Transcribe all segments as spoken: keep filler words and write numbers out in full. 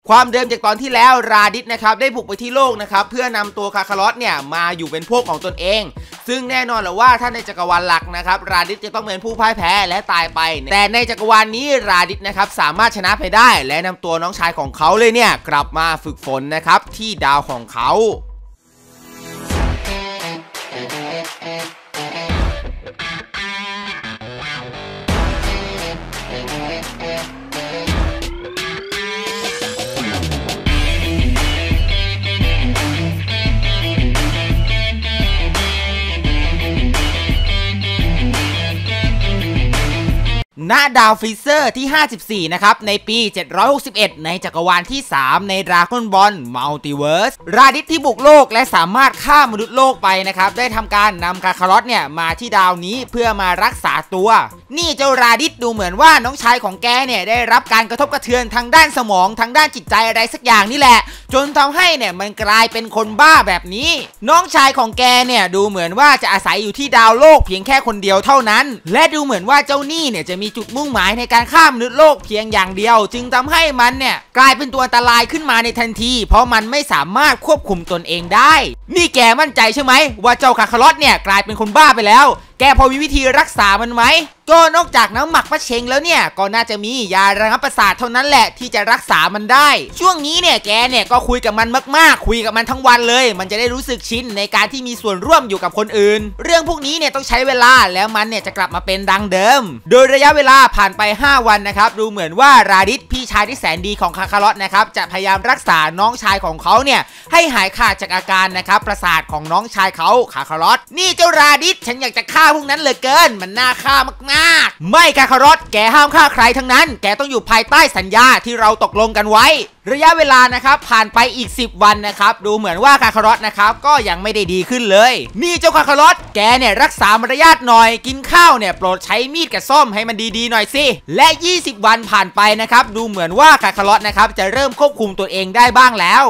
ความเดิมจากตอนที่แล้วราดิสนะครับได้บุกไปที่โลกนะครับเพื่อนำตัวคาคาลอสเนี่ยมาอยู่เป็นพวกของตนเองซึ่งแน่นอนแหละว่าถ้าในจักรวาลหลักนะครับราดิสจะต้องเป็นผู้พ่ายแพ้และตายไปแต่ในจักรวาลนี้ราดิสนะครับสามารถชนะไปได้และนำตัวน้องชายของเขาเลยเนี่ยกลับมาฝึกฝนนะครับที่ดาวของเขาณดาวฟรีเซอร์ที่ห้าสิบสี่นะครับในปีเจ็ดร้อยหกสิบเอ็ดในจักรวาลที่สามในดราก้อนบอลมัลติเวิร์สราดิสที่บุกโลกและสามารถฆ่ามนุษย์โลกไปนะครับได้ทำการนำคาคาลอสเนี่ยมาที่ดาวนี้เพื่อมารักษาตัวนี่เจ้าราดิสดูเหมือนว่าน้องชายของแกเนี่ยได้รับการกระทบกระเทือนทางด้านสมองทางด้านจิตใจอะไรสักอย่างนี่แหละจนทำให้เนี่ยมันกลายเป็นคนบ้าแบบนี้น้องชายของแกเนี่ยดูเหมือนว่าจะอาศัยอยู่ที่ดาวโลกเพียงแค่คนเดียวเท่านั้นและดูเหมือนว่าเจ้านี่เนี่ยจะมีจุดมุ่งหมายในการฆ่ามนุษย์โลกเพียงอย่างเดียวจึงทำให้มันเนี่ยกลายเป็นตัวอันตรายขึ้นมาในทันทีเพราะมันไม่สามารถควบคุมตนเองได้นี่แกมั่นใจใช่ไหมว่าเจ้าคาคาลอสเนี่ยกลายเป็นคนบ้าไปแล้วแกพอมีวิธีรักษามันไหมก็นอกจากน้ำหมักปะเชงแล้วเนี่ยก็น่าจะมียาระงับประสาทเท่านั้นแหละที่จะรักษามันได้ช่วงนี้เนี่ยแกเนี่ยก็คุยกับมันมากๆคุยกับมันทั้งวันเลยมันจะได้รู้สึกชินในการที่มีส่วนร่วมอยู่กับคนอื่นเรื่องพวกนี้เนี่ยต้องใช้เวลาแล้วมันเนี่ยจะกลับมาเป็นดังเดิมโดยระยะเวลาผ่านไปห้าวันนะครับดูเหมือนว่าราดิสพี่ชายที่แสนดีของคาคาลอสนะครับจะพยายามรักษาน้องชายของเขาเนี่ยให้หายขาดจากอาการนะครับประสาทของน้องชายเขาคาคาลอสนี่เจ้าราดิสฉันอยากจะฆ่าพวกนั้นเหลือเกินมันน่าฆ่ามากๆไม่คาคาลอสแกห้ามฆ่าใครทั้งนั้นแกต้องอยู่ภายใต้สัญญาที่เราตกลงกันไว้ระยะเวลานะครับผ่านไปอีกสิบวันนะครับดูเหมือนว่าคาคาลอสนะครับก็ยังไม่ได้ดีขึ้นเลยนี่เจ้าคาคาลอสแกเนี่ยรักษามารยาทหน่อยกินข้าวเนี่ยโปรดใช้มีดกับส้อมให้มันดีๆหน่อยสิและยี่สิบวันผ่านไปนะครับดูเหมือนว่าคาคาลอสนะครับจะเริ่มควบคุมตัวเองได้บ้างแล้ว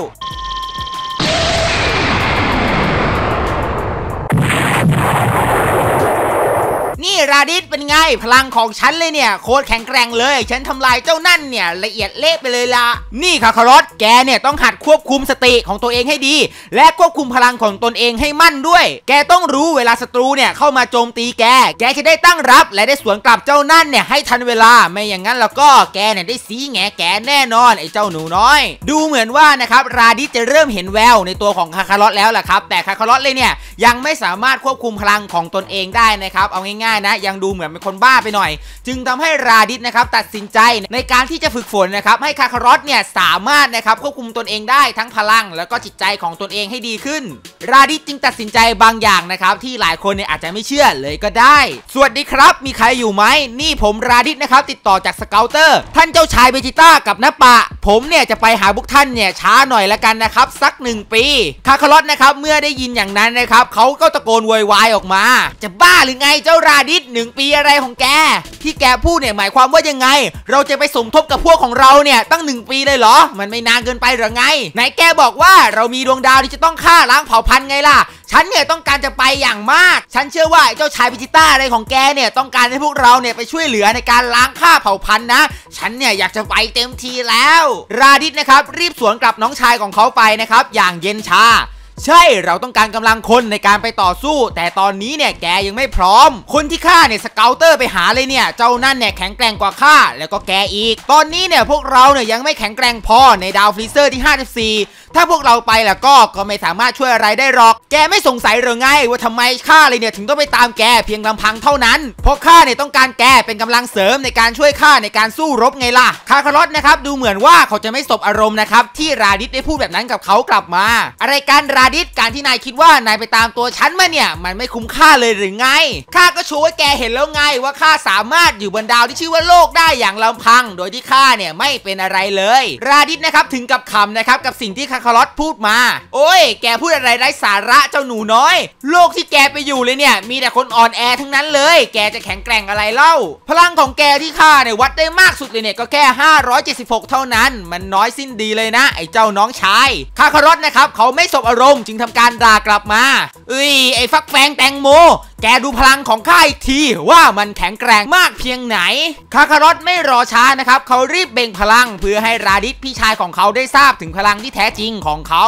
นี่ราดิสเป็นไงพลังของฉันเลยเนี่ยโคตรแข็งแกร่งเลยฉันทำลายเจ้านั่นเนี่ยละเอียดเละไปเลยละนี่คาคาลอสแกเนี่ยต้องหัดควบคุมสติของตัวเองให้ดีและควบคุมพลังของตนเองให้มั่นด้วยแกต้องรู้เวลาศัตรูเนี่ยเข้ามาโจมตีแกแกจะได้ตั้งรับและได้สวนกลับเจ้านั่นเนี่ยให้ทันเวลาไม่อย่างนั้นแล้วก็แกเนี่ยได้สีแงแกแน่นอนไอ้เจ้าหนูน้อยดูเหมือนว่านะครับราดิสจะเริ่มเห็นแววในตัวของคาคาลอสแล้วล่ะครับแต่คาคาลอสเลยเนี่ยยังไม่สามารถควบคุมพลังของตนเองได้นะครับเอาง่ายนะยังดูเหมือนเป็นคนบ้าไปหน่อยจึงทำให้ราดิสนะครับตัดสินใจในการที่จะฝึกฝนนะครับให้คาคาลอสเนี่ยสามารถนะครับควบคุมตนเองได้ทั้งพลังแล้วก็จิตใจของตนเองให้ดีขึ้นราดิสจึงตัดสินใจบางอย่างนะครับที่หลายคนเนี่ยอาจจะไม่เชื่อเลยก็ได้สวัสดีครับมีใครอยู่ไหมนี่ผมราดิสนะครับติดต่อจากสเกลเตอร์ท่านเจ้าชายเบจิต้ากับนปะผมเนี่ยจะไปหาพวกท่านเนี่ยช้าหน่อยละกันนะครับสักหนึ่งปีคาคาลอสนะครับเมื่อได้ยินอย่างนั้นนะครับเขาก็ตะโกนโวยวายออกมาจะบ้าหรือไงเจ้าราดิสหนึ่งปีอะไรของแกที่แกพูดเนี่ยหมายความว่ายังไงเราจะไปสมทบกับพวกของเราเนี่ยตั้งหนึ่งปีเลยเหรอมันไม่นานเกินไปหรือไงไหนแกบอกว่าเรามีดวงดาวที่จะต้องฆ่าล้างเผ่าพันธุ์ไงล่ะฉันเนี่ยต้องการจะไปอย่างมากฉันเชื่อว่าเจ้าชายเบจิต้าอะไรของแกเนี่ยต้องการให้พวกเราเนี่ยไปช่วยเหลือในการล้างฆ่าเผ่าพันธุ์นะฉันเนี่ยอยากจะไปเต็มทีแล้วราดิสนะครับรีบสวนกลับน้องชายของเขาไปนะครับอย่างเย็นชาใช่เราต้องการกำลังคนในการไปต่อสู้แต่ตอนนี้เนี่ยแกยังไม่พร้อมคนที่ฆ่าเนี่ยสเกลเตอร์ไปหาเลยเนี่ยเจ้านั่นเนี่ยแข็งแกร่งกว่าข้าแล้วก็แกอีกตอนนี้เนี่ยพวกเราเนี่ยยังไม่แข็งแกร่งพอในดาวฟรีเซอร์ที่ห้าสิบสี่ถ้าพวกเราไปแล้วก็ก็ไม่สามารถช่วยอะไรได้หรอกแกไม่สงสัยหรือไงว่าทำไมข้าเลยเนี่ยถึงต้องไปตามแกเพียงลำพังเท่านั้นเพราะข้าเนี่ยต้องการแกเป็นกำลังเสริมในการช่วยข้าในการสู้รบไงล่ะคาคาลอสนะครับดูเหมือนว่าเขาจะไม่สบอารมณ์นะครับที่ราดิสได้พูดแบบนั้นกับเขากลับมาอะไรกันราดิสการที่นายคิดว่านายไปตามตัวฉันมาเนี่ยมันไม่คุ้มค่าเลยหรือไงข้าก็โชว์ให้แกเห็นแล้วไงว่าข้าสามารถอยู่บนดาวที่ชื่อว่าโลกได้อย่างลำพังโดยที่ข้าเนี่ยไม่เป็นอะไรเลยราดิสนะครับถึงกับขำนะครับกับสิ่งที่คาคาลอสพูดมาโอ้ยแกพูดอะไรไร้สาระเจ้าหนูน้อยโลกที่แกไปอยู่เลยเนี่ยมีแต่คนอ่อนแอทั้งนั้นเลยแกจะแข็งแกร่งอะไรเล่าพลังของแกที่ข้าเนี่ยวัดได้มากสุดเลยเนี่ยก็แค่ห้าร้อยเจ็ดสิบหกเท่านั้นมันน้อยสิ้นดีเลยนะไอ้เจ้าน้องชายคาคาลอสนะครับเขาไม่สบอารมจึงทำการด่ากลับมาเอ้ยไอ้ฟักแฟงแตงโมแกดูพลังของข้าอีกทีว่ามันแข็งแกร่งมากเพียงไหนคาคารอตไม่รอช้านะครับเขารีบเบ่งพลังเพื่อให้ราดิสพี่ชายของเขาได้ทราบถึงพลังที่แท้จริงของเขา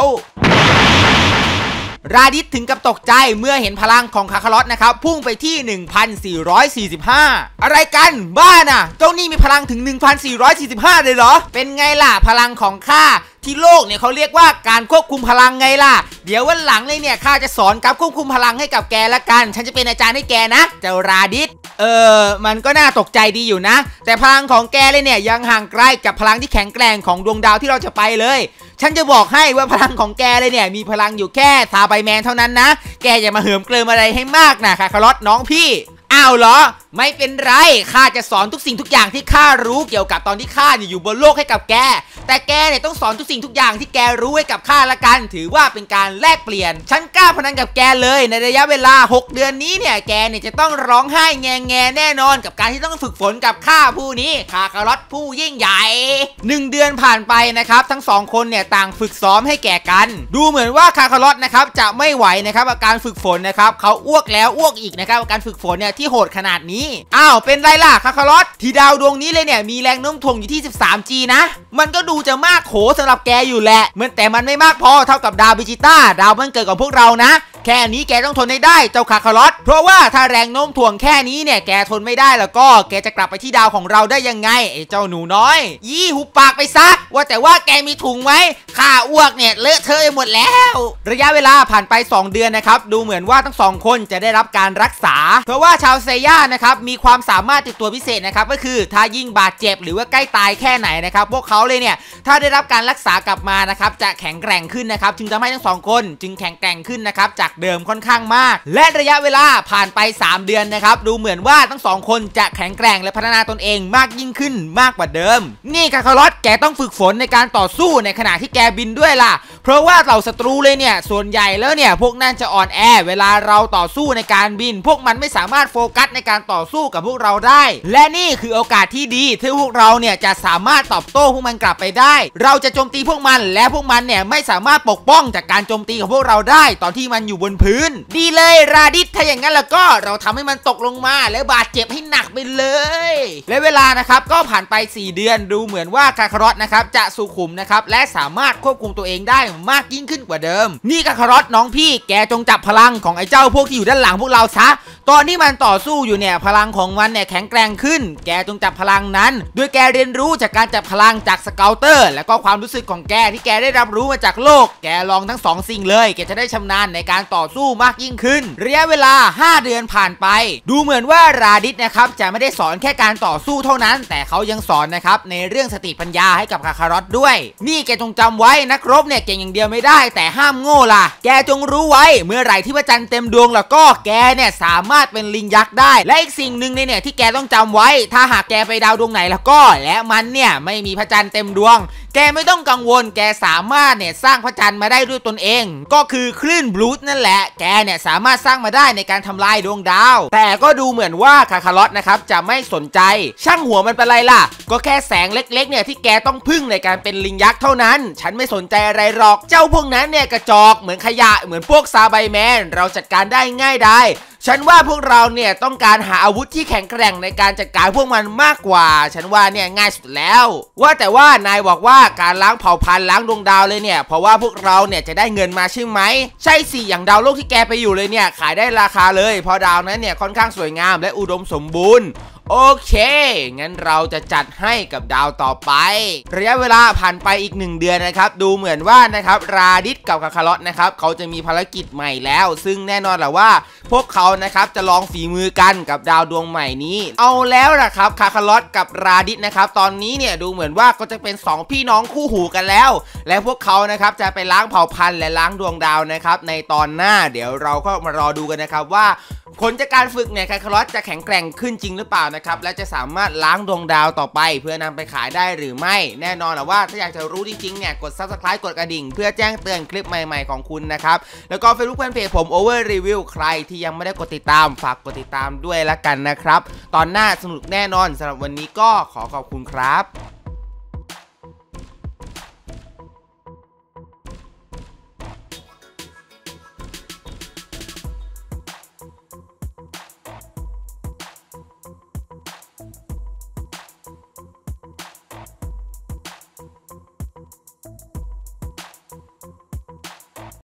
ราดิสถึงกับตกใจเมื่อเห็นพลังของคาคารอตนะครับพุ่งไปที่ หนึ่งพันสี่ร้อยสี่สิบห้า อะไรกันบ้าน่ะเจ้านี่มีพลังถึง หนึ่งพันสี่ร้อยสี่สิบห้า เลยเหรอเป็นไงล่ะพลังของข้าที่โลกเนี่ยเขาเรียกว่าการควบคุมพลังไงล่ะเดี๋ยววันหลังเลยเนี่ยข้าจะสอนการควบคุมพลังให้กับแกละกันฉันจะเป็นอาจารย์ให้แกนะเจ้าราดิสเออมันก็น่าตกใจดีอยู่นะแต่พลังของแกเลยเนี่ยยังห่างไกลกับพลังที่แข็งแกร่งของดวงดาวที่เราจะไปเลยฉันจะบอกให้ว่าพลังของแกเลยเนี่ยมีพลังอยู่แค่ซาไบแมนเท่านั้นนะแกอย่ามาเหิมเกลิมอะไรให้มากนะคาคารอตน้องพี่อ้าวเหรอไม่เป็นไรข้าจะสอนทุกสิ่งทุกอย่างที่ข้ารู้เกี่ยวกับตอนที่ข้าอยู่บนโลกให้กับแกแต่แกเนี่ยต้องสอนทุกสิ่งทุกอย่างที่แกรู้ให้กับข้าละกันถือว่าเป็นการแลกเปลี่ยนฉันกล้าพนันกับแกเลยในระยะเวลาหกเดือนนี้เนี่ยแกเนี่ยจะต้องร้องไห้แงแงแน่นอนกับการที่ต้องฝึกฝนกับข้าผู้นี้คาคารอตผู้ยิ่งใหญ่หนึ่งเดือนผ่านไปนะครับทั้งสองคนเนี่ยต่างฝึกซ้อมให้แก่กันดูเหมือนว่าคาคารอตนะครับจะไม่ไหวนะครับกับการฝึกฝนนะครับเขาอ้วกแล้วอ้วกอีกนะครับกับการฝึกฝนเนี่ยที่โหดขนาดนี้อ้าวเป็นไรล่ะคาคารอตที่ดาวดวงนี้เลยเนี่ยมีแรงโน้มถ่วงอยู่ที่ สิบสามจี นะมันก็ดูจะมากโขสำหรับแกอยู่แหละเหมือนแต่มันไม่มากพอเท่ากับดาวบิจิต้าดาวมันเกิดของพวกเรานะแค่นี้แกต้องทนได้เจ้าคาคารอตเพราะว่าถ้าแรงโน้มถ่วงแค่นี้เนี่ยแกทนไม่ได้แล้วก็แกจะกลับไปที่ดาวของเราได้ยังไงไอ้เจ้าหนูน้อยยี่หุบปากไปซะว่าแต่ว่าแกมีถุงไหมข้าอ้วกเนี่ยเลอะเทอะหมดแล้วระยะเวลาผ่านไปสองเดือนนะครับดูเหมือนว่าทั้งสองคนจะได้รับการรักษาเพราะว่าชาวเซย่านะครับมีความสามารถติดตัวพิเศษนะครับก็คือถ้ายิ่งบาดเจ็บหรือว่าใกล้ตายแค่ไหนนะครับพวกเขาเลยเนี่ยถ้าได้รับการรักษากลับมานะครับจะแข็งแกร่งขึ้นนะครับจึงทำให้ทั้งสองคนจึงแข็งแกร่งขึ้นนะครับจากเดิมค่อนข้างมากและระยะเวลาผ่านไปสามเดือนนะครับดูเหมือนว่าทั้งสองคนจะแข็งแกร่งและพัฒนาตนเองมากยิ่งขึ้นมากกว่าเดิมนี่คาคารอตแกต้องฝึกฝนในการต่อสู้ในขณะที่แกบินด้วยล่ะเพราะว่าเหล่าศัตรูเลยเนี่ยส่วนใหญ่แล้วเนี่ยพวกนั้นจะอ่อนแอเวลาเราต่อสู้ในการบินพวกมันไม่สามารถโฟกัสในการต่อสู้กับพวกเราได้และนี่คือโอกาสที่ดีที่พวกเราเนี่ยจะสามารถตอบโต้พวกมันกลับไปได้เราจะโจมตีพวกมันและพวกมันเนี่ยไม่สามารถปกป้องจากการโจมตีของพวกเราได้ตอนที่มันอยู่บนพื้นดีเลยราดิสถ้าอย่างนั้นแล้วก็เราทำให้มันตกลงมาแล้วบาดเจ็บให้หนักไปเลยและเวลานะครับก็ผ่านไปสี่เดือนดูเหมือนว่าคาคารอตนะครับจะสุขุมนะครับและสามารถควบคุมตัวเองได้มากยิ่งขึ้นกว่าเดิมนี่คาคารอตน้องพี่แกจงจับพลังของไอ้เจ้าพวกที่อยู่ด้านหลังพวกเราซะตอนที่มันต่อสู้อยู่เนี่ยพลังของมันเนี่ยแข็งแกร่งขึ้นแกจงจับพลังนั้นด้วยแกเรียนรู้จากการจับพลังจากสเกลเตอร์และก็ความรู้สึกของแกที่แกได้รับรู้มาจากโลกแกลองทั้งสองสิ่งเลยแกจะได้ชำนาญในการต่อสู้มากยิ่งขึ้นระยะเวลาห้าเดือนผ่านไปดูเหมือนว่าราดิสนะครับจะไม่ได้สอนแค่การต่อสู้เท่านั้นแต่เขายังสอนนะครับในเรื่องสติปัญญาให้กับคาคารอตด้วยนี่แกจงจำไว้นักรบเนี่ยเก่งอย่างเดียวไม่ได้แต่ห้ามโง่ล่ะแกจงรู้ไว้เมื่อไหร่ที่พระจันทร์เต็มดวงแล้วก็แกเนี่ยสามารถเป็นลิงยักษ์ได้และอีกสิ่งหนึ่งเนี่ยที่แกต้องจำไว้ถ้าหากแกไปดาวดวงไหนแล้วก็และมันเนี่ยไม่มีพระจันทร์เต็มดวงแกไม่ต้องกังวลแกสามารถเนี่ยสร้างพระจันทร์มาได้ด้วยตนเองก็คือคลื่นบลูธนั่นแหละแกเนี่ยสามารถสร้างมาได้ในการทำลายดวงดาวแต่ก็ดูเหมือนว่าคาคารอตนะครับจะไม่สนใจช่างหัวมันเป็นไรล่ะก็แค่แสงเล็กๆเนี่ยที่แกต้องพึ่งในการเป็นลิงยักษ์เท่านั้นฉันไม่สนใจอะไรหรอกเจ้าพวกนั้นเนี่ยกระจอกเหมือนขยะเหมือนพวกซาไบแมนเราจัดการได้ง่ายได้ฉันว่าพวกเราเนี่ยต้องการหาอาวุธที่แข็งแกร่งในการจัดการพวกมันมากกว่าฉันว่าเนี่ยง่ายสุดแล้วว่าแต่ว่านายบอกว่าการล้างเผ่าพันธุ์ล้างดวงดาวเลยเนี่ยเพราะว่าพวกเราเนี่ยจะได้เงินมาใช่ไหมใช่สิอย่างดาวโลกที่แกไปอยู่เลยเนี่ยขายได้ราคาเลยเพราะดาวนั้นเนี่ยค่อนข้างสวยงามและอุดมสมบูรณ์โอเคงั้นเราจะจัดให้กับดาวต่อไประยะเวลาผ่านไปอีกหนึ่งเดือนนะครับดูเหมือนว่านะครับราดิสกับคาคารอตนะครับเขาจะมีภารกิจใหม่แล้วซึ่งแน่นอนแหละว่าพวกเขานะครับจะลองฝีมือกันกับดาวดวงใหม่นี้เอาแล้วล่ะครับคาคารอตกับราดิสนะครับตอนนี้เนี่ยดูเหมือนว่าก็จะเป็นสองพี่น้องคู่หูกันแล้วและพวกเขานะครับจะไปล้างเผ่าพันธุ์และล้างดวงดาวนะครับในตอนหน้าเดี๋ยวเราก็มารอดูกันนะครับว่าผลจากการฝึกเนี่ยคาคารอตจะแข็งแกร่งขึ้นจริงหรือเปล่านะครับและจะสามารถล้างดวงดาวต่อไปเพื่อนำไปขายได้หรือไม่แน่นอนแหละว่าถ้าอยากจะรู้จริงๆเนี่ยกด ซับสไครบ์ กดกระดิ่งเพื่อแจ้งเตือนคลิปใหม่ๆของคุณนะครับแล้วก็ Facebook แฟนเพจผม Over Review ใครที่ยังไม่ได้กดติดตามฝากกดติดตามด้วยละกันนะครับตอนหน้าสนุกแน่นอนสำหรับวันนี้ก็ขอขอบคุณครับ